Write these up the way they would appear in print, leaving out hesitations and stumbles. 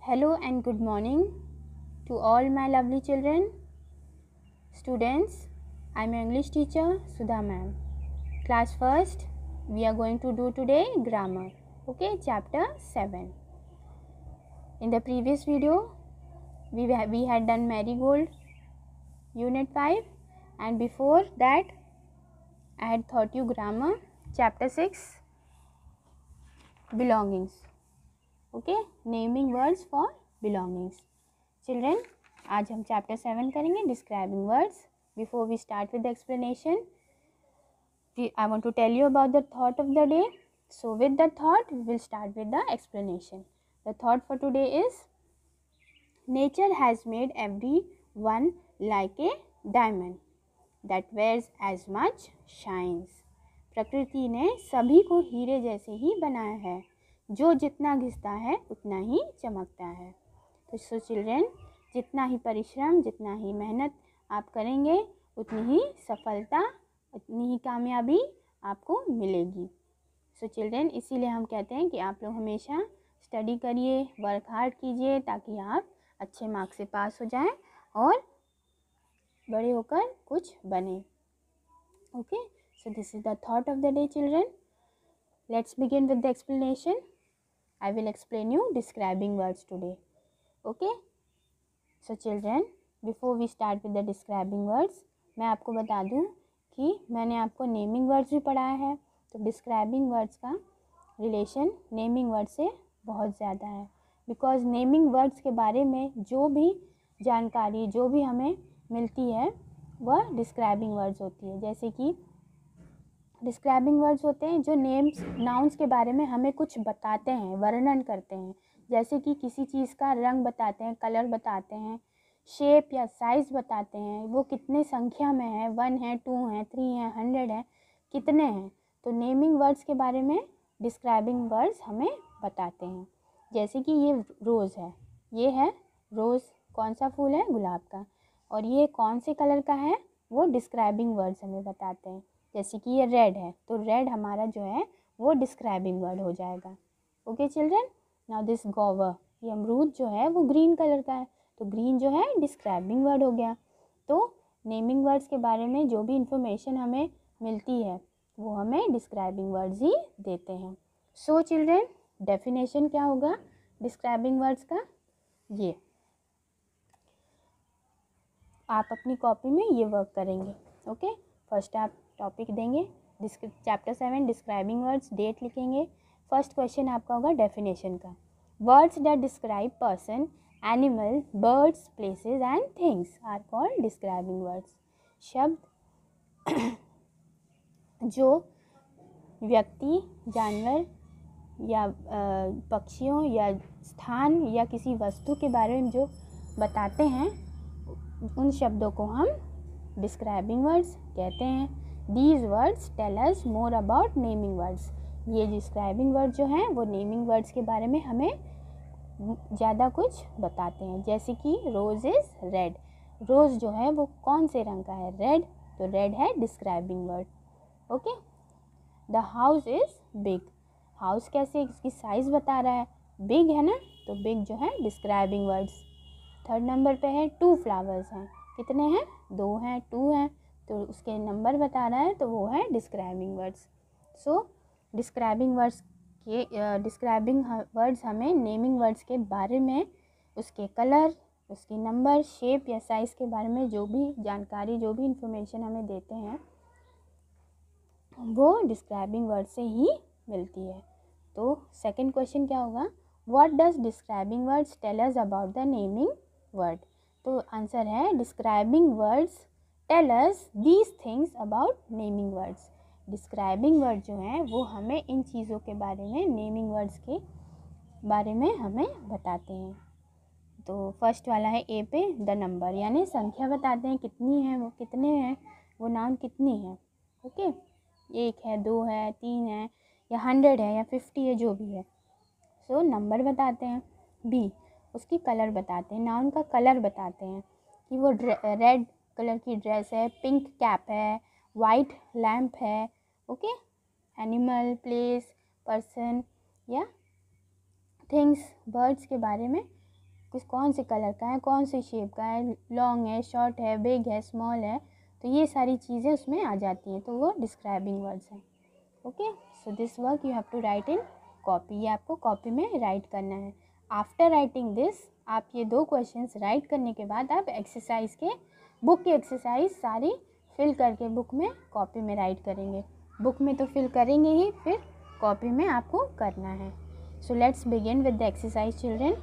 Hello and good morning to all my lovely children. Students, I am your English teacher Sudha ma'am. Class first, we are going to do today grammar. Okay, chapter 7. In the previous video, we had done Marigold, unit 5, and before that I had taught you grammar, chapter 6, belongings. Okay, naming words for belongings. Children, आज हम chapter 7 करेंगे describing words. Before we start with the explanation, I want to tell you about the thought of the day. So with the thought, we will start with the explanation. The thought for today is, nature has made everyone like a diamond that wears as much shines. प्रकृति ने सभी को हीरे जैसे ही बनाया है, जो जितना घिसता है उतना ही चमकता है. तो सो चिल्ड्रेन, जितना ही परिश्रम, जितना ही मेहनत आप करेंगे, उतनी ही सफलता, उतनी ही कामयाबी आपको मिलेगी. सो चिल्ड्रेन, इसीलिए हम कहते हैं कि आप लोग हमेशा स्टडी करिए, वर्क हार्ड कीजिए, ताकि आप अच्छे मार्क्स से पास हो जाएं और बड़े होकर कुछ बने. Okay, so this is the thought of the day children. Let's begin with the explanation. I will explain you describing words today. Okay, so children, before we start with the describing words, मैं आपको बता दूं कि मैंने आपको naming words भी पढ़ाया है. तो डिस्क्राइबिंग वर्ड्स का रिलेशन नेमिंग वर्ड से बहुत ज़्यादा है. बिकॉज नेमिंग वर्ड्स के बारे में जो भी जानकारी, जो भी हमें मिलती है, वह डिस्क्राइबिंग वर्ड्स होती है. जैसे कि डिस्क्राइबिंग वर्ड्स होते हैं जो नेम्स, नाउन्स के बारे में हमें कुछ बताते हैं, वर्णन करते हैं. जैसे कि किसी चीज़ का रंग बताते हैं, कलर बताते हैं, शेप या साइज़ बताते हैं, वो कितने संख्या में है, 1 है, 2 है, 3 है, 100 है, कितने हैं. तो नेमिंग वर्ड्स के बारे में डिस्क्राइबिंग वर्ड्स हमें बताते हैं. जैसे कि ये रोज़ है, ये है रोज़, कौन सा फूल है, गुलाब का. और ये कौन से कलर का है, वो डिस्क्राइबिंग वर्ड्स हमें बताते हैं. जैसे कि ये रेड है, तो रेड हमारा जो है वो डिस्क्राइबिंग वर्ड हो जाएगा. ओके चिल्ड्रन, नाउ दिस गोवर, ये अमरूद जो है वो ग्रीन कलर का है, तो ग्रीन जो है डिस्क्राइबिंग वर्ड हो गया. तो नेमिंग वर्ड्स के बारे में जो भी इंफॉर्मेशन हमें मिलती है, वो हमें डिस्क्राइबिंग वर्ड्स ही देते हैं. सो चिल्ड्रन, डेफिनेशन क्या होगा डिस्क्राइबिंग वर्ड्स का, ये आप अपनी कॉपी में ये वर्क करेंगे. ओके, फर्स्ट आप टॉपिक देंगे चैप्टर 7 डिस्क्राइबिंग वर्ड्स, डेट लिखेंगे. फर्स्ट क्वेश्चन आपका होगा डेफिनेशन का. Words that describe person, animal, birds, places and things are called describing words. शब्द जो व्यक्ति, जानवर या पक्षियों या स्थान या किसी वस्तु के बारे में जो बताते हैं, उन शब्दों को हम डिस्क्राइबिंग वर्ड्स कहते हैं. These words tell us more about naming words. ये डिस्क्राइबिंग वर्ड जो हैं वो नेमिंग वर्ड्स के बारे में हमें ज़्यादा कुछ बताते हैं. जैसे कि रोज़ इज़ रेड, रोज़ जो है वो कौन से रंग का है, रेड, तो रेड है describing word. Okay, the house is big, house कैसे, इसकी साइज़ बता रहा है, बिग है ना, तो बिग जो है डिस्क्राइबिंग वर्ड्स. थर्ड नंबर पे है 2 फ्लावर्स हैं, कितने हैं, 2 हैं, 2 हैं, तो उसके नंबर बता रहा है, तो वो है describing words. So describing words हमें नेमिंग वर्ड्स के बारे में, उसके कलर, उसकी नंबर, शेप या साइज़ के बारे में जो भी जानकारी, जो भी इंफॉर्मेशन हमें देते हैं, वो डिस्क्राइबिंग वर्ड से ही मिलती है. तो सेकंड क्वेश्चन क्या होगा, what does describing words tell us about the naming word. तो आंसर है describing words tell us these things about naming words. Describing word जो हैं वो हमें इन चीज़ों के बारे में, नेमिंग वर्ड्स के बारे में हमें बताते हैं. तो फर्स्ट वाला है ए पे, द नंबर, यानी संख्या बताते हैं, कितनी है, वो कितने हैं, वो नाउन कितनी है. ओके, 1 है, 2 है, 3 है, या 100 है, या 50 है, जो भी है. सो नंबर बताते हैं. बी, उसकी कलर बताते हैं, नाउन का कलर बताते हैं कि वो रेड कलर की ड्रेस है, पिंक कैप है, वाइट लैम्प है. ओके, एनिमल, प्लेस, पर्सन या थिंग्स, बर्ड्स के बारे में कुछ कौन से कलर का है, कौन से शेप का है, लॉन्ग है, शॉर्ट है, बिग है, स्मॉल है, तो ये सारी चीज़ें उसमें आ जाती हैं, तो वो डिस्क्राइबिंग वर्ड्स हैं. Okay, so this work you have to write in copy. ये आपको कॉपी में राइट करना है. आफ्टर राइटिंग दिस, आप ये 2 क्वेश्चंस राइट करने के बाद आप एक्सरसाइज के, बुक की एक्सरसाइज सारी फिल करके बुक में, कॉपी में राइट करेंगे. बुक में तो फिल करेंगे ही, फिर कॉपी में आपको करना है. So let's begin with the exercise children.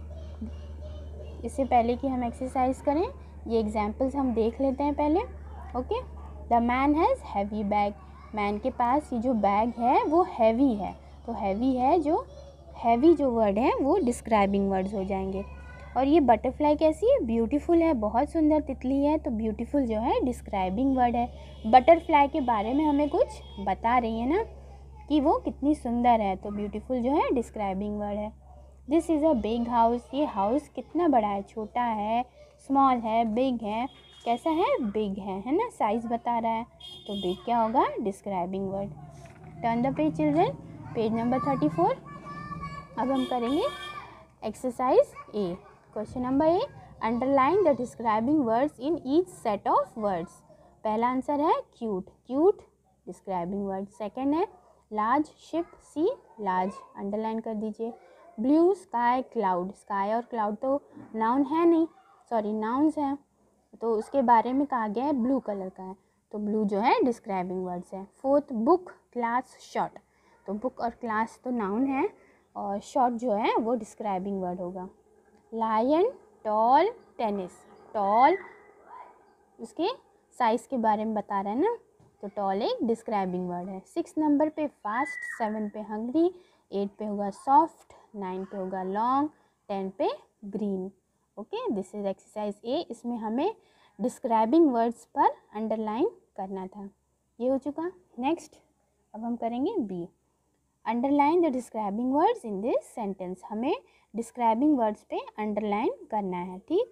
इससे पहले कि हम एक्सरसाइज करें, ये एग्जाम्पल्स हम देख लेते हैं पहले. Okay, the man has heavy bag. Man के पास ये जो बैग है वो हैवी है, तो हैवी है, जो हैवी जो वर्ड है वो डिस्क्राइबिंग वर्ड्स हो जाएंगे. और ये बटरफ्लाई कैसी है, ब्यूटीफुल है, बहुत सुंदर तितली है, तो ब्यूटीफुल जो है डिस्क्राइबिंग वर्ड है. बटरफ्लाई के बारे में हमें कुछ बता रही है ना कि वो कितनी सुंदर है, तो ब्यूटीफुल जो है डिस्क्राइबिंग वर्ड है. This is a big house. ये हाउस कितना बड़ा है, छोटा है, स्मॉल है, बिग है, कैसा है, बिग है ना, साइज़ बता रहा है, तो बिग क्या होगा, describing word. Turn the page children, page number 34. अब हम करेंगे exercise A. Question number A, underline the describing words in each set of words. पहला आंसर है cute. Cute describing word. Second है large ship. See large, underline कर दीजिए. Blue sky cloud. Sky और cloud तो नाउन है नहीं, sorry nouns हैं, तो उसके बारे में कहा गया है ब्लू कलर का है, तो ब्लू जो है डिस्क्राइबिंग वर्ड्स है. Fourth, book class short. तो बुक और क्लास तो नाउन है और शॉर्ट जो है वो डिस्क्राइबिंग वर्ड होगा. Lion tall tennis. टॉल उसके साइज़ के बारे में बता रहा है ना, तो टॉल एक डिस्क्राइबिंग वर्ड है. 6 नंबर पे फास्ट, 7 पे हंग्री, 8 पे होगा सॉफ्ट, 9 पे होगा लॉन्ग, 10 पे green. Okay, this is exercise A. इसमें हमें डिस्क्राइबिंग वर्ड्स पर अंडरलाइन करना था. ये हो चुका. नेक्स्ट अब हम करेंगे B. Underline the describing words in this sentence. हमें डिस्क्राइबिंग वर्ड्स पे अंडरलाइन करना है, ठीक.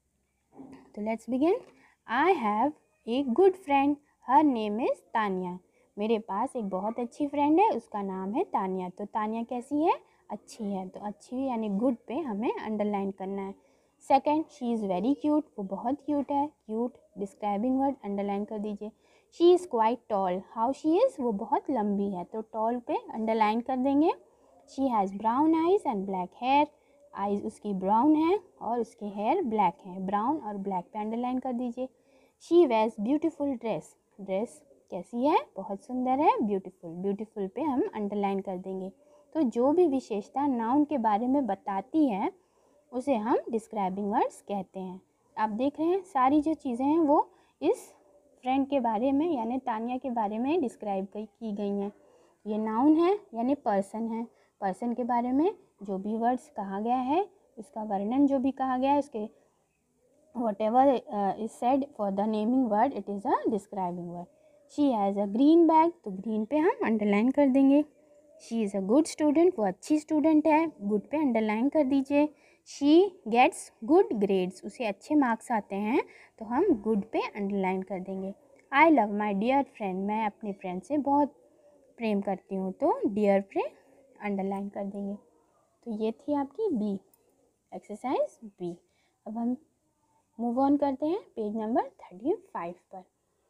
तो let's begin. I have a good friend, her name is Tania. मेरे पास एक बहुत अच्छी फ्रेंड है, उसका नाम है तानिया. तो तानिया कैसी है, अच्छी है, तो अच्छी यानी गुड पे हमें अंडरलाइन करना है. Second, she is very cute. वो बहुत क्यूट है. क्यूट डिस्क्राइबिंग वर्ड, अंडरलाइन कर दीजिए. She is quite tall. How she is, वो बहुत लंबी है, तो टॉल पे अंडरलाइन कर देंगे. She has brown eyes and black hair. Eyes उसकी ब्राउन है और उसके हेयर ब्लैक है. ब्राउन और ब्लैक पे अंडरलाइन कर दीजिए. She wears beautiful dress. Dress कैसी है, बहुत सुंदर है. ब्यूटीफुल, ब्यूटीफुल पे हम अंडरलाइन कर देंगे. तो जो भी विशेषता नाउन के बारे में बताती है उसे हम डिस्क्राइबिंग वर्ड्स कहते हैं. आप देख रहे हैं सारी जो चीज़ें हैं वो इस फ्रेंड के बारे में यानी तानिया के बारे में डिस्क्राइब की गई हैं. ये नाउन है यानी पर्सन है. पर्सन के बारे में जो भी वर्ड्स कहा गया है, उसका वर्णन जो भी कहा गया है, उसके whatever is said for the naming word, it is a describing word. She has a green bag. तो green पे हम अंडरलाइन कर देंगे. She is a good student. वो अच्छी स्टूडेंट है. good पे अंडरलाइन कर दीजिए. She gets good grades. उसे अच्छे मार्क्स आते हैं, तो हम good पे अंडरलाइन कर देंगे. I love my dear friend. मैं अपने फ्रेंड से बहुत प्रेम करती हूँ, तो dear पे अंडरलाइन कर देंगे. तो ये थी आपकी बी, एक्सरसाइज बी. अब हम मूव ऑन करते हैं पेज नंबर 35 पर.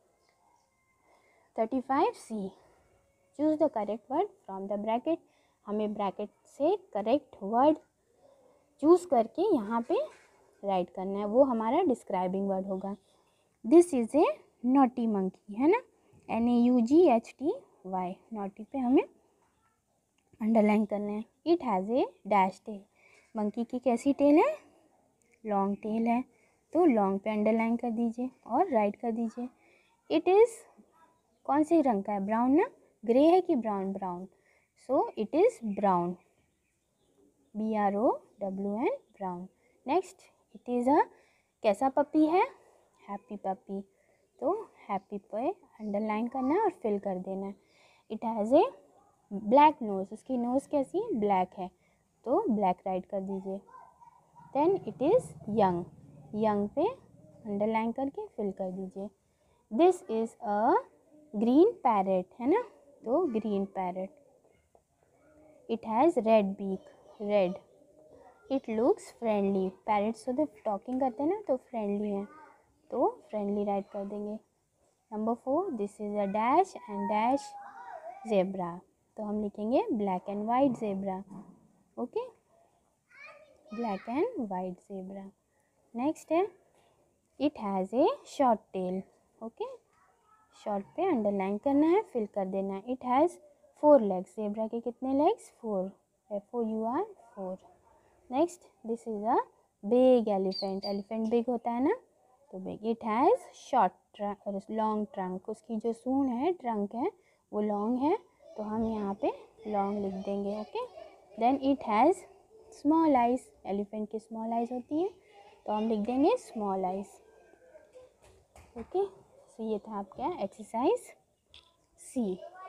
35 C. Choose the correct word from the bracket. हमें ब्रैकेट से करेक्ट वर्ड चूज़ करके यहाँ पे राइट करना है, वो हमारा डिस्क्राइबिंग वर्ड होगा. This is a naughty monkey, है ना, NAUGHTY. नॉटी पे हमें अंडरलाइन करना है. It has a dash tail. Monkey की कैसी टेल है, लॉन्ग टेल है, तो लॉन्ग पे अंडरलाइन कर दीजिए और राइट कर दीजिए. इट इज़ कौन से रंग का है, ब्राउन ना, ग्रे है कि brown, brown, so it is brown, BROWN, brown. Next, it is a कैसा पपी है, हैप्पी पपी, तो हैप्पी पे अंडरलाइन करना है और फिल कर देना है. It has a black nose. उसकी नोज़ कैसी है, ब्लैक है, तो ब्लैक राइट कर दीजिए. Then it is young. Young पे अंडरलाइन करके फिल कर दीजिए. This is a green parrot, है ना, तो green parrot. It has red beak. Red it looks friendly. Parrots तो टॉकिंग करते हैं ना, तो फ्रेंडली हैं, तो फ्रेंडली राइट कर देंगे। Number 4, this is a dash and dash zebra, तो हम लिखेंगे black and white zebra. Okay, black and white zebra. Next है it has a short tail. Okay, short पे अंडरलाइन करना है, फिल कर देना है। इट हैज़ 4 लेग्स, ज़ेब्रा के कितने legs? 4, FOUR 4। Next, this is a big elephant, elephant big होता है ना, तो big. It has short long trunk, उसकी जो सूंड है, ट्रंक है, वो लॉन्ग है, तो हम यहाँ पे लॉन्ग लिख देंगे। Okay, then it has small eyes, elephant की स्मॉल आइज़ होती हैं, तो हम लिख देंगे स्मॉल आइज़। ओके, सो ये था आपका exercise C।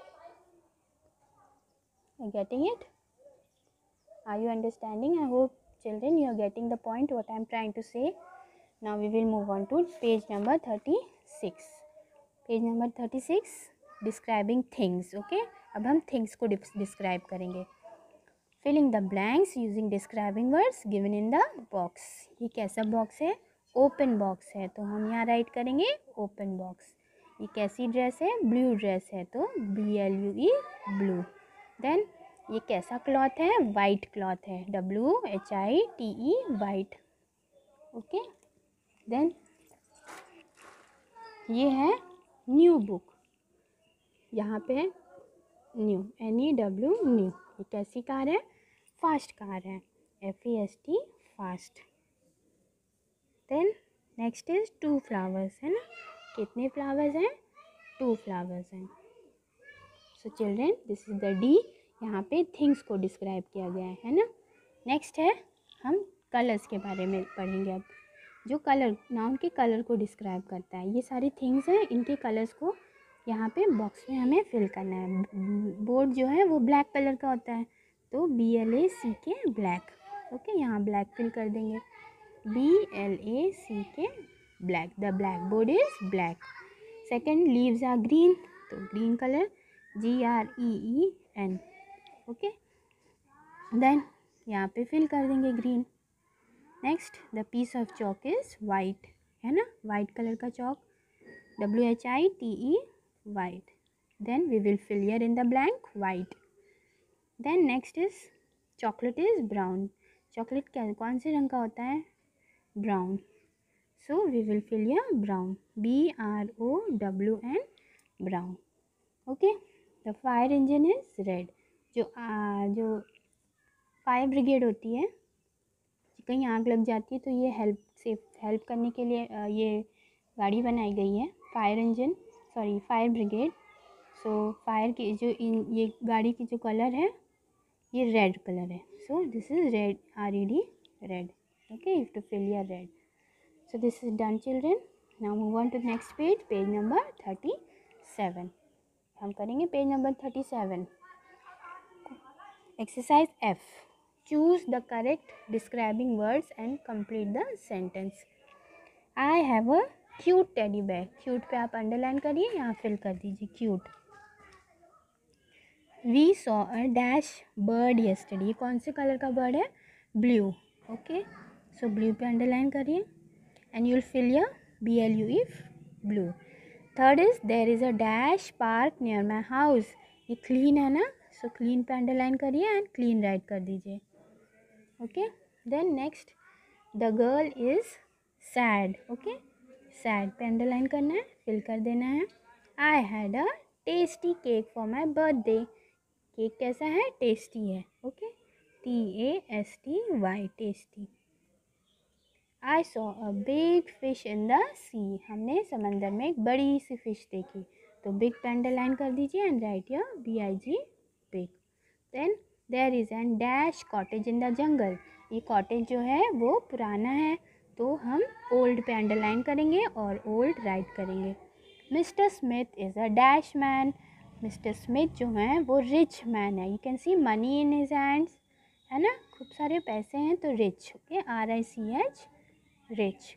Getting it? Are you understanding? I hope children you are getting the point what I am trying to say. Now we will move on to page number 36. Page number 36, describing things. Okay, अब हम things को describe करेंगे। Filling the blanks using describing words given in the box. ये कैसा box है? Open box है, तो हम यहाँ राइट करेंगे ओपन बॉक्स। ये कैसी ड्रेस है? ब्लू ड्रेस है, तो BLUE ब्लू। देन ये कैसा क्लॉथ है? वाइट क्लॉथ है, WHITE वाइट। ओके, देन ये है न्यू बुक, यहाँ पे है न्यू, NEW न्यू। ये कैसी कार है? फास्ट कार है, FAST fast. Then next is 2 flowers, है ना, कितने फ्लावर्स हैं? 2 फ्लावर्स हैं। So children this is the D, यहाँ पे थिंग्स को डिस्क्राइब किया गया है ना। नेक्स्ट है हम कलर्स के बारे में पढ़ेंगे अब, जो कलर नाउन के कलर को डिस्क्राइब करता है। ये सारी थिंग्स हैं, इनके कलर्स को यहाँ पे बॉक्स में हमें फिल करना है। बोर्ड जो है वो ब्लैक कलर का होता है, तो BLACK ब्लैक। ओके, यहाँ ब्लैक फिल कर देंगे, BLACK black, the black board is black. Second, leaves are green, तो green colour, GREEN। Okay, then यहाँ पे फिल कर देंगे green. Next, the piece of chalk is white, है ना, वाइट कलर का chalk, WHITE white. Then we will fill here in the blank white. Then next is chocolate is brown, chocolate कौन से रंग का होता है? Brown, so we will fill here brown, BROWN brown. Okay, the fire engine is red, जो fire brigade होती है, कहीं आग लग जाती है तो ये हेल्प करने के लिए ये गाड़ी बनाई गई है, fire engine, sorry fire brigade. So fire की जो ये गाड़ी की जो कलर है ये रेड कलर है, so this is red, RED red. Okay, you have to fill your red. So this is done children. Now move on to next page, page number 37। हम करेंगे page number 37। Exercise F, choose the correct describing words and complete the sentence. I have a cute teddy bear, cute पे आप underline करिए, यहाँ fill कर दीजिए cute। We saw a dash bird yesterday, कौन से कलर का बर्ड है? ब्लू। ओके, सो ब्लू पे अंडरलाइन करिए and you will fill your BLUE blue. Third is there is a dash park near my house, ये clean है ना, so clean पे अंडरलाइन करिए एंड क्लीन राइट कर दीजिए। Okay, then next, the girl is sad, okay, sad पे underline करना है, फिल कर देना है। I had a tasty cake for my birthday, cake कैसा है? टेस्टी है। Okay, TASTY tasty. I saw a big fish in the sea, हमने समंदर में एक बड़ी सी फिश देखी, तो बिग पे अंडरलाइन कर दीजिए and write your BIG big. Then there is an dash cottage in the jungle, ये कॉटेज जो है वो पुराना है, तो हम ओल्ड पे अंडरलाइन करेंगे और ओल्ड राइट करेंगे। Mister Smith is a dash man, mister Smith जो हैं वो रिच मैन है, you can see money in his hands, है ना, खूब सारे पैसे हैं, तो rich. Okay, RICH rich.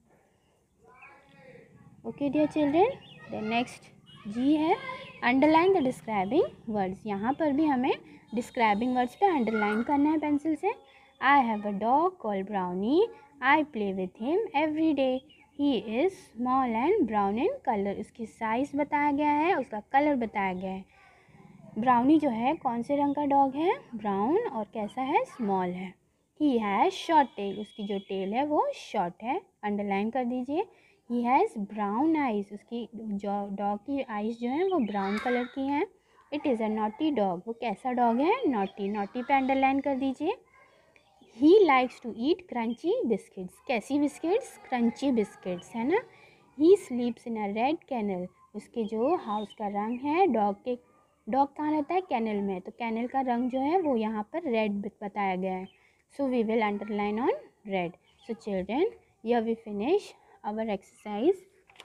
Okay dear children, the next G है अंडरलाइन द डिस्क्राइबिंग वर्ड्स, यहाँ पर भी हमें डिस्क्राइबिंग वर्ड्स पे अंडरलाइन करना है पेंसिल से। I have a dog called Brownie. I play with him every day. He is small and brown in color. इसकी साइज़ बताया गया है, उसका कलर बताया गया है. ब्राउनी जो है कौन से रंग का डॉग है? ब्राउन. और कैसा है? स्मॉल है. He has short tail. उसकी जो टेल है वो शॉर्ट है. अंडरलाइन कर दीजिए. He has brown eyes. उसकी जो डॉग की आइज़ जो हैं वो ब्राउन कलर की हैं. It is a naughty dog. वो कैसा डॉग है? नॉटी. नॉटी पे अंडरलाइन कर दीजिए. He likes to eat crunchy biscuits. कैसी बिस्किट्स? क्रंची बिस्किट्स, है ना. He sleeps in a red kennel. उसके जो हाउस का रंग है, डॉग कहाँ रहता है? कैनल में. तो कैनल का रंग जो है वो यहाँ पर रेड बताया गया है. So we will underline on red. So children, here we finish our exercise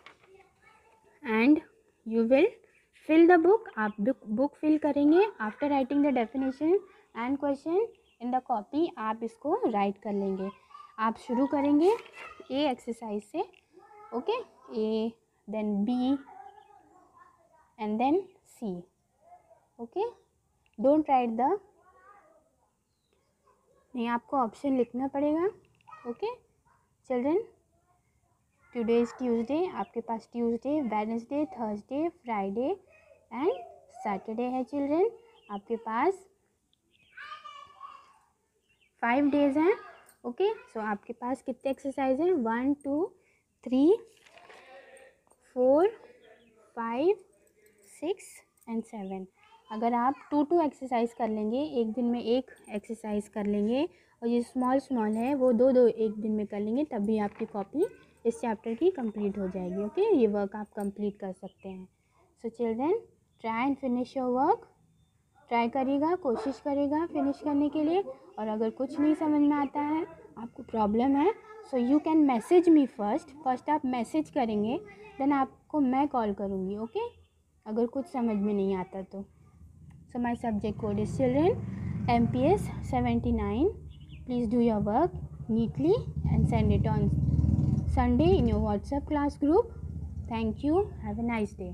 and you will fill the book. आप book fill करेंगे. After writing the definition and question in the copy, आप इसको write कर लेंगे. आप शुरू करेंगे A exercise से. Okay. A, then B and then C. Okay. Don't write the, नहीं, आपको ऑप्शन लिखना पड़ेगा. Okay children. Today is Tuesday. आपके पास Tuesday, Wednesday, Thursday, Friday and Saturday है चिल्ड्रन. आपके पास 5 डेज हैं. ओके. सो आपके पास कितने एक्सरसाइज हैं? 1 2 3 4 5 6 एंड 7. अगर आप 2 एक्सरसाइज कर लेंगे, एक दिन में एक एक्सरसाइज कर लेंगे, और ये स्मॉल है वो दो एक दिन में कर लेंगे, तब भी आपकी कॉपी इस चैप्टर की कंप्लीट हो जाएगी. ओके. ये वर्क आप कंप्लीट कर सकते हैं. So children, try and finish your work. Try करिएगा, कोशिश करिएगा फिनिश करने के लिए. और अगर कुछ नहीं समझ में आता है, आपको प्रॉब्लम है, so you can message me first आप मैसेज करेंगे, देन आपको मैं कॉल करूँगी. ओके. अगर कुछ समझ में नहीं आता तो. So my subject code is children MPS 79. Please do your work neatly and send it on Sunday in your WhatsApp class group. Thank you. Have a nice day.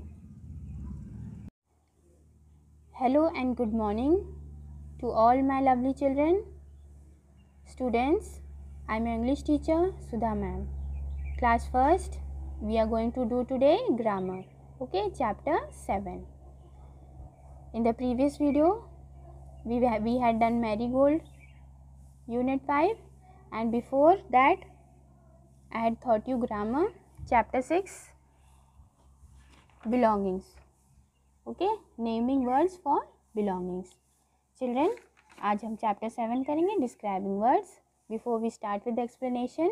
Hello and good morning to all my lovely children. Students, I am your English teacher Sudha ma'am. Class first, we are going to do today grammar. Okay, chapter 7. In the previous video, we had done Marigold unit 5, and before that I had taught you grammar chapter 6 belongings. Okay, naming words for belongings. Children, आज हम chapter 7 करेंगे describing words. Before we start with the explanation,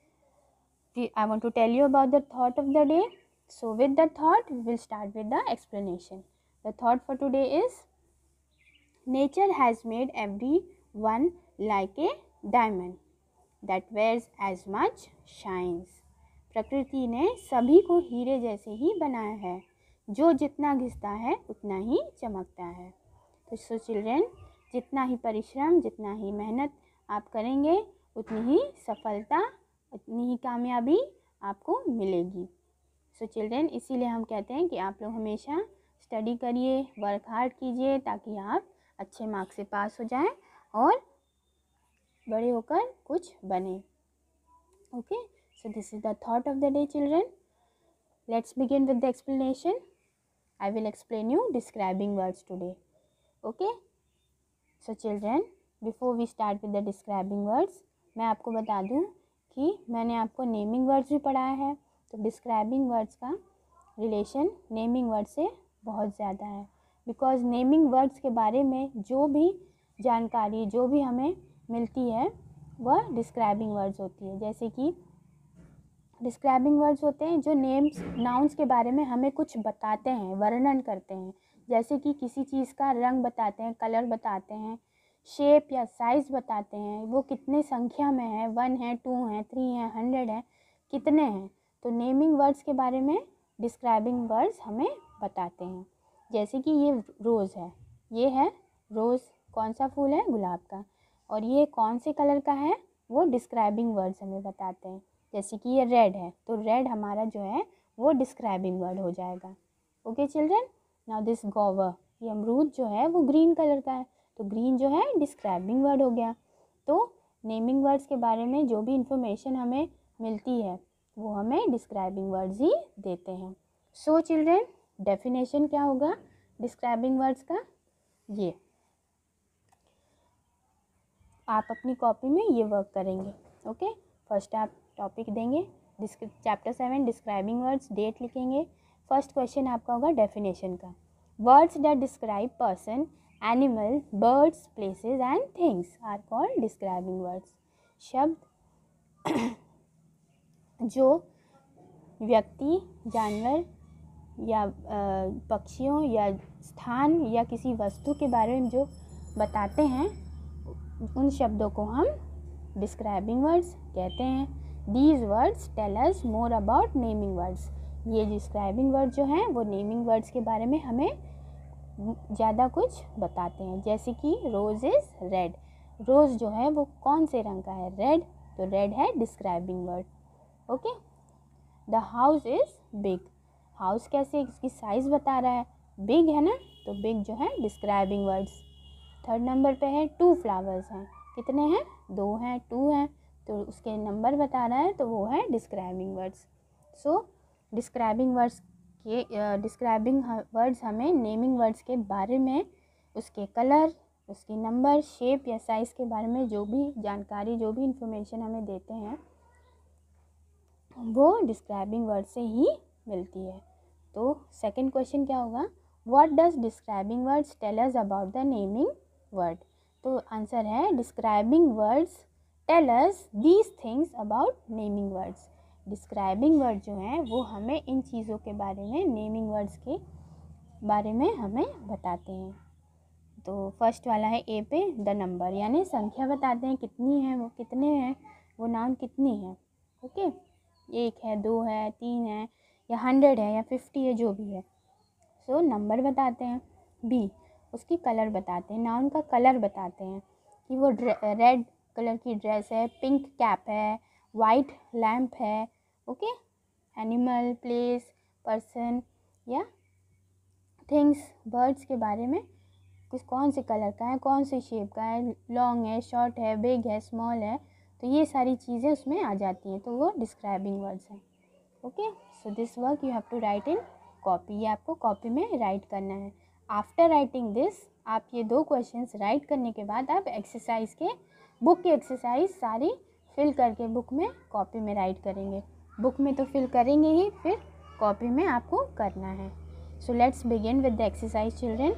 I want to tell you about the thought of the day. So with the thought, we will start with the explanation. The thought for today is, nature has made everyone like a diamond that wears as much shines. प्रकृति ने सभी को हीरे जैसे ही बनाया है, जो जितना घिसता है उतना ही चमकता है. तो सो चिल्ड्रन, जितना ही परिश्रम, जितना ही मेहनत आप करेंगे, उतनी ही सफलता, उतनी ही कामयाबी आपको मिलेगी. सो चिल्ड्रन, इसीलिए हम कहते हैं कि आप लोग हमेशा स्टडी करिए, वर्क हार्ड कीजिए, ताकि आप अच्छे मार्क्स से पास हो जाएं और बड़े होकर कुछ बने. Okay. So this is the thought of the day children. Let's begin with the explanation. I will explain you describing words today. Okay. So children, before we start with the describing words, मैं आपको बता दूं कि मैंने आपको naming words भी पढ़ाया है. तो डिस्क्राइबिंग वर्ड्स का रिलेशन नेमिंग वर्ड से बहुत ज़्यादा है. बिकॉज नेमिंग वर्ड्स के बारे में जो भी जानकारी, जो भी हमें मिलती है, वह डिस्क्राइबिंग वर्ड्स होती है. जैसे कि डिस्क्राइबिंग वर्ड्स होते हैं जो नाउन्स के बारे में हमें कुछ बताते हैं, वर्णन करते हैं. जैसे कि किसी चीज़ का रंग बताते हैं, कलर बताते हैं, शेप या साइज़ बताते हैं, वो कितने संख्या में है, 1 है, 2 है, 3 है, 100 है, कितने हैं. तो नेमिंग वर्ड्स के बारे में डिस्क्राइबिंग वर्ड्स हमें बताते हैं. जैसे कि ये रोज़ है, ये है रोज़. कौन सा फूल है? गुलाब का. और ये कौन से कलर का है, वो डिस्क्राइबिंग वर्ड्स हमें बताते हैं. जैसे कि ये रेड है, तो रेड हमारा जो है वो डिस्क्राइबिंग वर्ड हो जाएगा. Okay children. नाउ दिस गोवर, ये अमरूद जो है वो ग्रीन कलर का है, तो ग्रीन जो है डिस्क्राइबिंग वर्ड हो गया. तो नेमिंग वर्ड्स के बारे में जो भी इंफॉर्मेशन हमें मिलती है वो हमें डिस्क्राइबिंग वर्ड्स ही देते हैं। सो चिल्ड्रन, डेफिनेशन क्या होगा डिस्क्राइबिंग वर्ड्स का, ये आप अपनी कॉपी में ये वर्क करेंगे। ओके, फर्स्ट आप टॉपिक देंगे चैप्टर 7 डिस्क्राइबिंग वर्ड्स, डेट लिखेंगे। फर्स्ट क्वेश्चन आपका होगा डेफिनेशन का। Words that describe person, animal, birds, places and things are called describing words. शब्द जो व्यक्ति, जानवर या पक्षियों या स्थान या किसी वस्तु के बारे में जो बताते हैं उन शब्दों को हम डिस्क्राइबिंग वर्ड्स कहते हैं। These words tell us more about naming words. ये डिस्क्राइबिंग वर्ड जो हैं वो नेमिंग वर्ड्स के बारे में हमें ज़्यादा कुछ बताते हैं। जैसे कि रोज़ इज़ रेड, रोज़ जो है वो कौन से रंग का है, रेड, तो रेड है describing word. Okay, the house is big, house कैसे इसकी साइज़ बता रहा है, बिग है ना, तो बिग जो है डिस्क्राइबिंग वर्ड्स। थर्ड नंबर पे है टू फ्लावर्स हैं, कितने हैं, 2 हैं, 2 हैं, तो उसके नंबर बता रहा है तो वो है describing words. So describing words हमें नेमिंग वर्ड्स के बारे में, उसके कलर, उसकी नंबर, शेप या साइज़ के बारे में जो भी जानकारी, जो भी इंफॉर्मेशन हमें देते हैं वो डिस्क्राइबिंग वर्ड से ही मिलती है। तो सेकंड क्वेश्चन क्या होगा, what does describing words tell us about the naming word. तो आंसर है describing words tell us these things about naming words. Describing word जो हैं वो हमें इन चीज़ों के बारे में, नेमिंग वर्ड्स के बारे में हमें बताते हैं। तो फर्स्ट वाला है ए पे, द नंबर, यानी संख्या बताते हैं कितनी है, वो कितने हैं, वो नाउन कितनी है। ओके, 1 है, 2 है, 3 है, या 100 है, या 50 है, जो भी है। सो नंबर बताते हैं। बी, उसकी कलर बताते हैं, नाउन का कलर बताते हैं कि वो रेड कलर की ड्रेस है, पिंक कैप है, वाइट लैम्प है। ओके, एनिमल, प्लेस, पर्सन या थिंग्स, बर्ड्स के बारे में कुछ कौन से कलर का है, कौन से शेप का है, लॉन्ग है, शॉर्ट है, बिग है, स्मॉल है, तो ये सारी चीज़ें उसमें आ जाती हैं, तो वो डिस्क्राइबिंग वर्ड्स हैं। Okay, so this work you have to write in copy, ये आपको कॉपी में राइट करना है। आफ्टर राइटिंग दिस, आप ये 2 क्वेश्चंस राइट करने के बाद आप एक्सरसाइज के, बुक की एक्सरसाइज सारी फिल करके बुक में, कॉपी में राइट करेंगे। बुक में तो फिल करेंगे ही, फिर कॉपी में आपको करना है। So let's begin with the exercise children.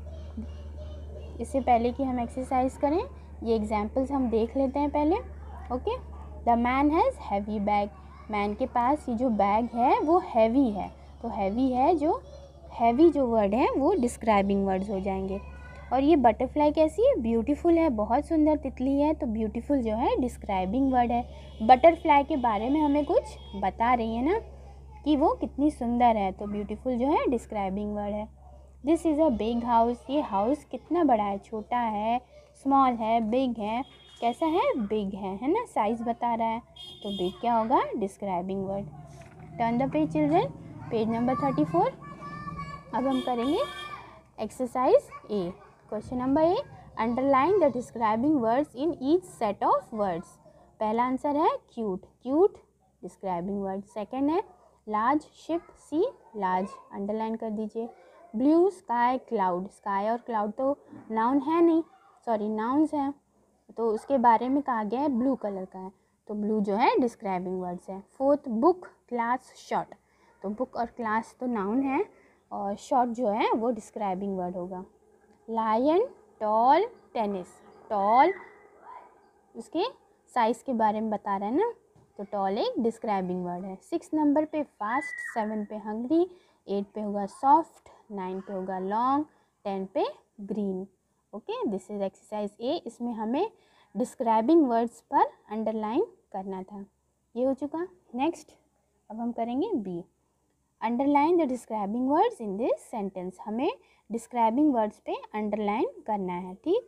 इससे पहले कि हम एक्सरसाइज करें, ये एग्जाम्पल्स हम देख लेते हैं पहले। Okay, the man has heavy bag, man के पास ये जो बैग है वो हैवी है, तो हैवी है, जो हैवी जो वर्ड है वो डिस्क्राइबिंग वर्ड्स हो जाएंगे। और ये बटरफ्लाई कैसी है, ब्यूटीफुल है, बहुत सुंदर तितली है, तो ब्यूटीफुल जो है डिस्क्राइबिंग वर्ड है। बटरफ्लाई के बारे में हमें कुछ बता रही है ना कि वो कितनी सुंदर है, तो ब्यूटीफुल जो है डिस्क्राइबिंग वर्ड है। This is a big house, ये हाउस कितना बड़ा है, छोटा है, स्मॉल है, बिग है, कैसा है, बिग है ना, साइज़ बता रहा है, तो बिग क्या होगा, describing word. Turn the page children, page number 34। अब हम करेंगे exercise A. Question number A, underline the describing words in each set of words. पहला आंसर है cute, cute describing word. Second है large ship, see large, underline कर दीजिए। Blue sky, cloud, sky और cloud तो नाउन है नहीं, sorry nouns हैं, तो उसके बारे में कहा गया है ब्लू कलर का है, तो ब्लू जो है डिस्क्राइबिंग वर्ड्स है। फोर्थ, बुक, क्लास, शॉर्ट, तो बुक और क्लास तो नाउन है और शॉर्ट जो है वो डिस्क्राइबिंग वर्ड होगा। लायन, टॉल, टेनिस, टॉल उसके साइज़ के बारे में बता रहा है ना, तो टॉल एक डिस्क्राइबिंग वर्ड है। 6 नंबर पे फास्ट, 7 पे हंग्री, 8 पे होगा सॉफ्ट, 9 पे होगा लॉन्ग, 10 पे green. Okay, this is exercise A. इसमें हमें डिस्क्राइबिंग वर्ड्स पर अंडरलाइन करना था, ये हो चुका। नेक्स्ट अब हम करेंगे B, underline the describing words in this sentence. हमें डिस्क्राइबिंग वर्ड्स पे अंडरलाइन करना है, ठीक।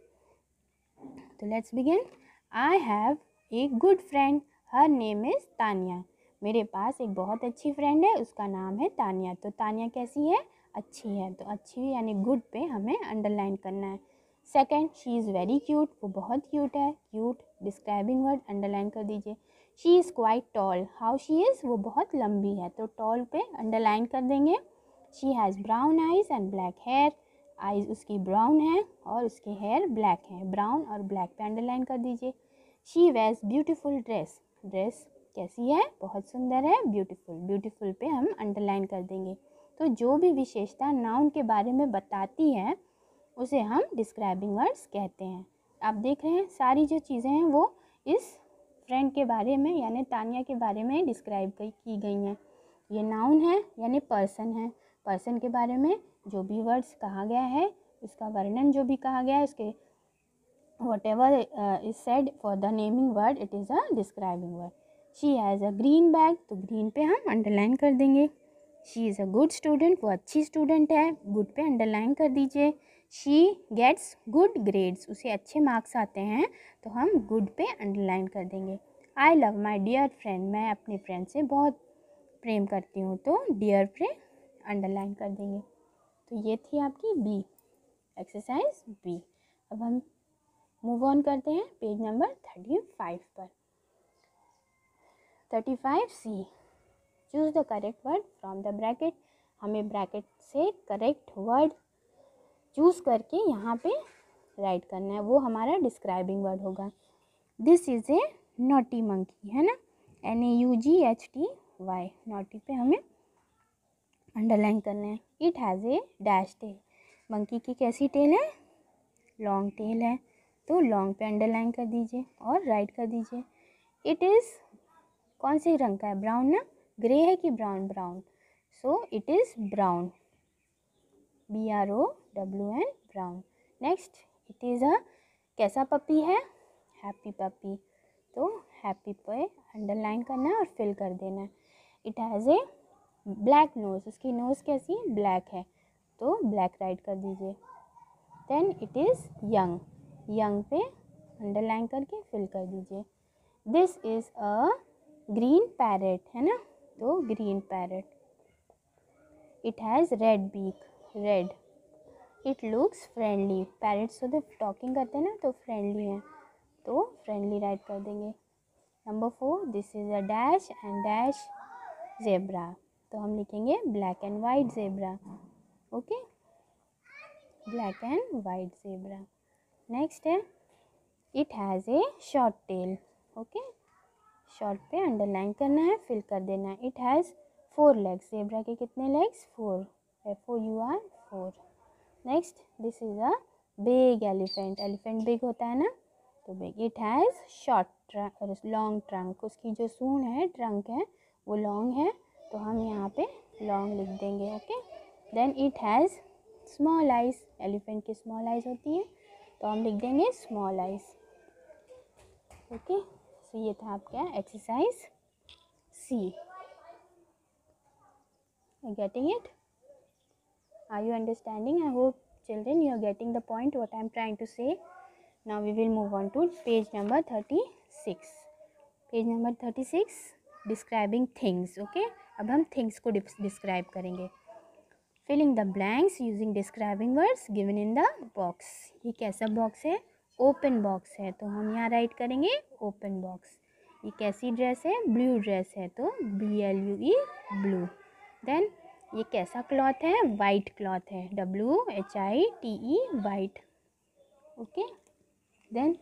तो let's begin. I have a good friend, her name is Tania. मेरे पास एक बहुत अच्छी फ्रेंड है, उसका नाम है तानिया। तो तानिया कैसी है, अच्छी है, तो अच्छी यानी गुड पे हमें अंडरलाइन करना है। Second, she is very cute, वो बहुत क्यूट है। क्यूट डिस्क्राइबिंग वर्ड अंडरलाइन कर दीजिए। She is quite tall, how she is, वो बहुत लंबी है, तो टॉल पे अंडरलाइन कर देंगे। She has brown eyes and black hair, eyes उसकी ब्राउन है और उसके हेयर ब्लैक है, ब्राउन और ब्लैक पे अंडरलाइन कर दीजिए। She wears beautiful dress, dress कैसी है, बहुत सुंदर है। ब्यूटीफुल, ब्यूटीफुल पे हम अंडरलाइन कर देंगे। तो जो भी विशेषता नाउन के बारे में बताती है उसे हम डिस्क्राइबिंग वर्ड्स कहते हैं। आप देख रहे हैं सारी जो चीज़ें हैं वो इस फ्रेंड के बारे में यानी तानिया के बारे में डिस्क्राइब की गई हैं। ये नाउन है यानी पर्सन है, पर्सन के बारे में जो भी वर्ड्स कहा गया है उसका वर्णन जो भी कहा गया है उसके whatever is said for the naming word it is a describing word. She has a green bag, तो green पे हम अंडरलाइन कर देंगे। She is a good student, वो अच्छी स्टूडेंट है, good पे अंडरलाइन कर दीजिए। She gets good grades, उसे अच्छे मार्क्स आते हैं तो हम good पे अंडरलाइन कर देंगे। I love my dear friend, मैं अपने फ्रेंड से बहुत प्रेम करती हूँ तो dear पे अंडरलाइन कर देंगे। तो ये थी आपकी बी, एक्सरसाइज बी। अब हम मूव ऑन करते हैं पेज नंबर 35 पर। 35 C, choose the correct word from the bracket, हमें ब्रैकेट से करेक्ट वर्ड चूज़ करके यहाँ पे राइट करना है, वो हमारा डिस्क्राइबिंग वर्ड होगा। This is a naughty monkey, है ना, NAUGHTY, नॉटी पे हमें अंडरलाइन करना है। It has a dash tail, monkey की कैसी टेल है, लॉन्ग टेल है, तो लॉन्ग पे अंडरलाइन कर दीजिए और राइट कर दीजिए। इट इज़ कौन से रंग का है, ब्राउन ना, ग्रे है कि brown, brown, so it is brown, BROWN, brown. Next, it is a कैसा पपी है, हैप्पी पपी, तो हैप्पी पे अंडरलाइन करना है और फिल कर देना है। It has a black nose, उसकी नोज़ कैसी है, ब्लैक है, तो ब्लैक राइट कर दीजिए। Then it is young, young पे अंडरलाइन करके फिल कर दीजिए। This is a green parrot, है ना, तो green parrot. It has red beak, red. It looks friendly, parrots तो टॉकिंग करते हैं ना तो फ्रेंडली हैं, तो फ्रेंडली राइट कर देंगे। Number 4, this is a dash and dash zebra, तो हम लिखेंगे black and white zebra, okay, black and white zebra. Next है it has a short tail, okay, short पे अंडरलाइन करना है, फिल कर देना है। इट हैज़ 4 लेग्स, ज़ेब्रा के कितने legs, 4, FOUR, 4। Next, this is a big elephant, elephant big होता है ना, तो big. It has short trunk, long trunk, उसकी जो सूंड है, ट्रंक है, वो लॉन्ग है, तो हम यहाँ पे लॉन्ग लिख देंगे, okay. Then it has small eyes, elephant की स्मॉल आइज़ होती हैं, तो हम लिख देंगे स्मॉल आइज़, ओके। सो ये था आपका exercise C. Getting it? Are you understanding? I hope children you are getting the point what I am trying to say. Now we will move on to page number 36. Page number 36, describing things, okay. अब हम things को describe करेंगे। Filling the blanks using describing words given in the box. ये कैसा box है, open box है, तो हम यहाँ राइट करेंगे ओपन बॉक्स। ये कैसी ड्रेस है, ब्लू ड्रेस है, तो BLUE, ब्लू। देन ये कैसा क्लॉथ है, वाइट क्लॉथ है, WHITE, वाइट, ओके। देन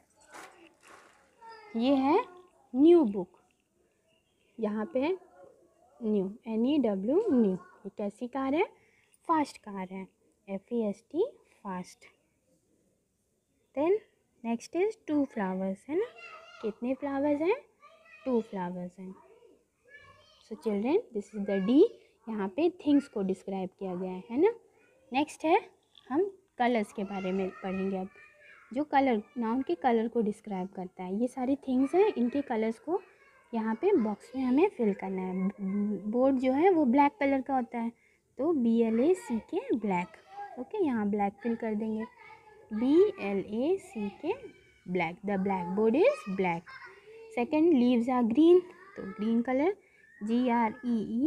ये है न्यू बुक, यहाँ पे है न्यू, NEW, न्यू। ये कैसी कार है, फास्ट कार है, FAST, fast. Then next is 2 flowers, है ना, कितने फ्लावर्स हैं, 2 फ्लावर्स हैं। So children this is the D, यहाँ पे थिंग्स को डिस्क्राइब किया गया है ना। नेक्स्ट है हम कलर्स के बारे में पढ़ेंगे अब, जो कलर नाउन के कलर को डिस्क्राइब करता है। ये सारी थिंग्स हैं, इनके कलर्स को यहाँ पे बॉक्स में हमें फिल करना है। बोर्ड जो है वो ब्लैक कलर का होता है, तो BLACK, ब्लैक, ओके, यहाँ ब्लैक फिल कर देंगे, BLACK, black, the black board is black. Second, leaves are green, तो green colour,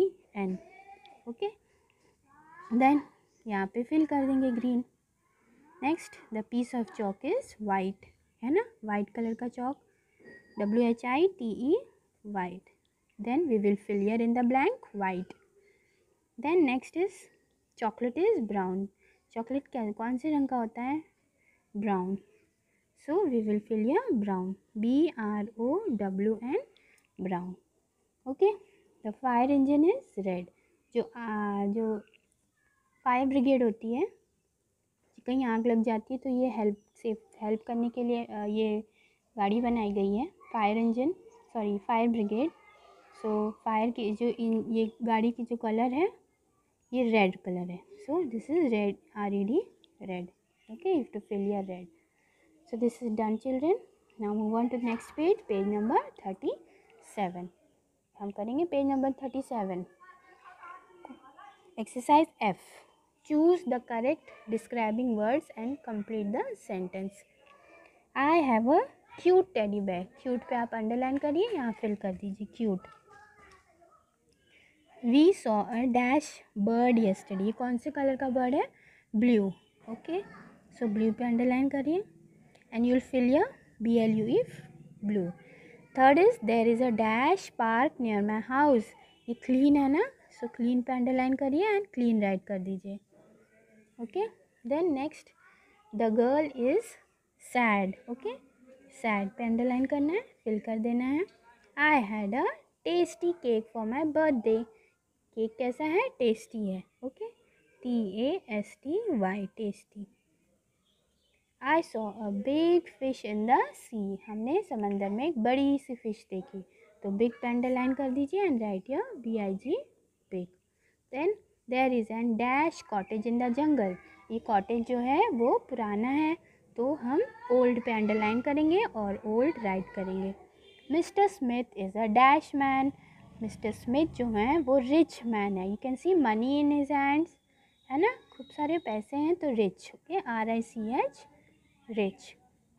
GREEN, okay. Then यहाँ पे फिल कर देंगे green. Next the piece of chalk is white, है ना, वाइट कलर का chalk, WHITE white. Then we will fill here in the blank white. Then next is chocolate is brown. Chocolate कौन से रंग का होता है? Brown. So we will fill here brown, BROWN, brown. Okay. The fire engine is red. जो fire brigade होती है, कहीं आग लग जाती है तो ये हेल्प करने के लिए ये गाड़ी बनाई गई है, फायर ब्रिगेड. सो फायर की ये गाड़ी की जो कलर है ये रेड कलर है. So this is red, RED, red. Okay, you have to fill your red. So this is done children. Now move on to next page, page number 37. हम करेंगे page number 37. Exercise F. Choose the correct describing words and complete the sentence. I have a cute teddy bear. Cute पे आप underline करिए, यहाँ fill कर दीजिए cute. We saw a dash bird yesterday. कौन से कलर का बर्ड है? ब्लू. ओके, सो ब्लू पे अंडरलाइन करिए and you will fill your BLUE, blue. Third is there is a dash park near my house. ये clean है ना, so clean पे अंडरलाइन करिए एंड क्लीन राइट कर दीजिए. Okay. Then next the girl is sad. Okay, sad पे underline करना है, फिल कर देना है. I had a tasty cake for my birthday. Cake कैसा है? टेस्टी है. Okay, TASTY, tasty. I saw a big fish in the sea. हमने समंदर में एक बड़ी सी फिश देखी, तो बिग पे अंडरलाइन कर दीजिए and write your BIG, big. Then there is an dash cottage in the jungle. ये कॉटेज जो है वो पुराना है, तो हम ओल्ड पे अंडरलाइन करेंगे और ओल्ड राइट करेंगे. Mister Smith is a dash man. Mister Smith जो हैं वो रिच मैन है. You can see money in his hands, है ना, खूब सारे पैसे हैं, तो rich. Okay, RICH, rich.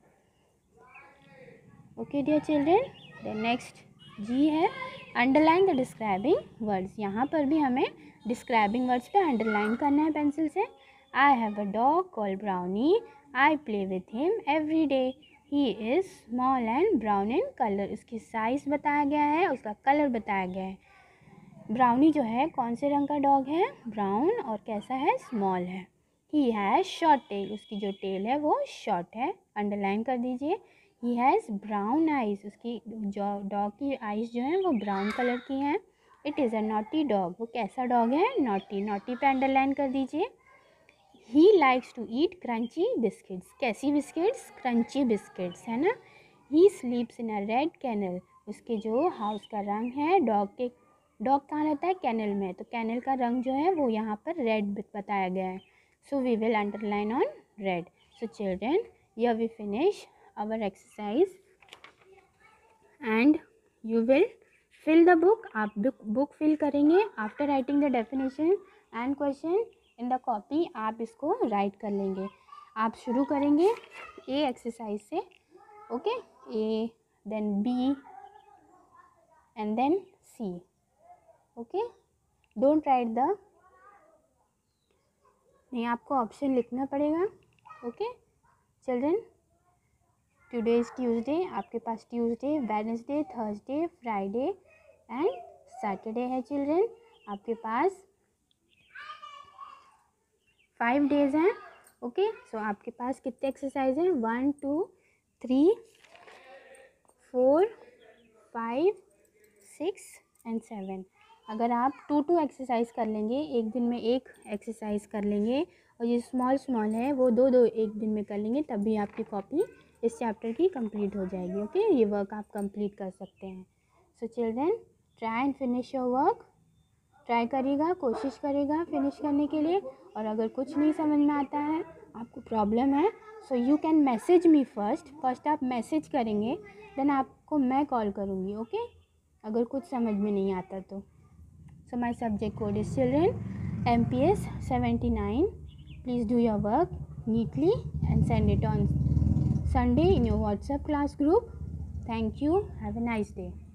Okay dear children. The next G है अंडरलाइन द डिस्क्राइबिंग वर्ड्स. यहाँ पर भी हमें डिस्क्राइबिंग वर्ड्स पे अंडरलाइन करना है पेंसिल से. I have a dog called Brownie. I play with him every day. He is small and brown in colour. उसकी साइज़ बताया गया है, उसका कलर बताया गया है. ब्राउनी जो है कौन से रंग का डॉग है? ब्राउन. और कैसा है? स्मॉल है. He has short tail. उसकी जो टेल है वो शॉर्ट है, अंडरलाइन कर दीजिए. He has brown eyes. उसकी जो डॉग की आइज़ जो हैं वो ब्राउन कलर की हैं. It is a naughty dog. वो कैसा डॉग है? नॉटी. नॉटी पे अंडरलाइन कर दीजिए. He likes to eat crunchy biscuits. कैसी बिस्किट्स? क्रंची बिस्किट्स, है ना. He sleeps in a red kennel. उसके जो हाउस का रंग है, डॉग कहाँ रहता है? कैनल में, तो कैनल का रंग जो है वो यहाँ पर रेड बताया गया है. So we will underline on red. So children, here we finish our exercise and you will fill the book. आप बुक फिल करेंगे. After writing the definition and question in the copy आप इसको write कर लेंगे. आप शुरू करेंगे A exercise से. Okay, A, then B and then C. Okay, don't write the, नहीं, आपको ऑप्शन लिखना पड़ेगा. Okay children, today is Tuesday. आपके पास Tuesday, Wednesday, Thursday, Friday and Saturday है चिल्ड्रन. आपके पास 5 डेज़ हैं. ओके, सो आपके पास कितने एक्सरसाइज हैं? 1 2 3 4 5 6 एंड 7. अगर आप 2 एक्सरसाइज कर लेंगे, एक दिन में एक एक्सरसाइज कर लेंगे, और ये स्मॉल है वो दो एक दिन में कर लेंगे, तब भी आपकी कॉपी इस चैप्टर की कंप्लीट हो जाएगी. ओके, ये वर्क आप कंप्लीट कर सकते हैं. So children, try and finish your work. Try करिएगा, कोशिश करिएगा फिनिश करने के लिए. और अगर कुछ नहीं समझ में आता है, आपको प्रॉब्लम है, so you can message me first आप मैसेज करेंगे, देन आपको मैं कॉल करूँगी. ओके, अगर कुछ समझ में नहीं आता तो. So my subject code is children MPS 79. Please do your work neatly and send it on Sunday in your WhatsApp class group. Thank you. Have a nice day.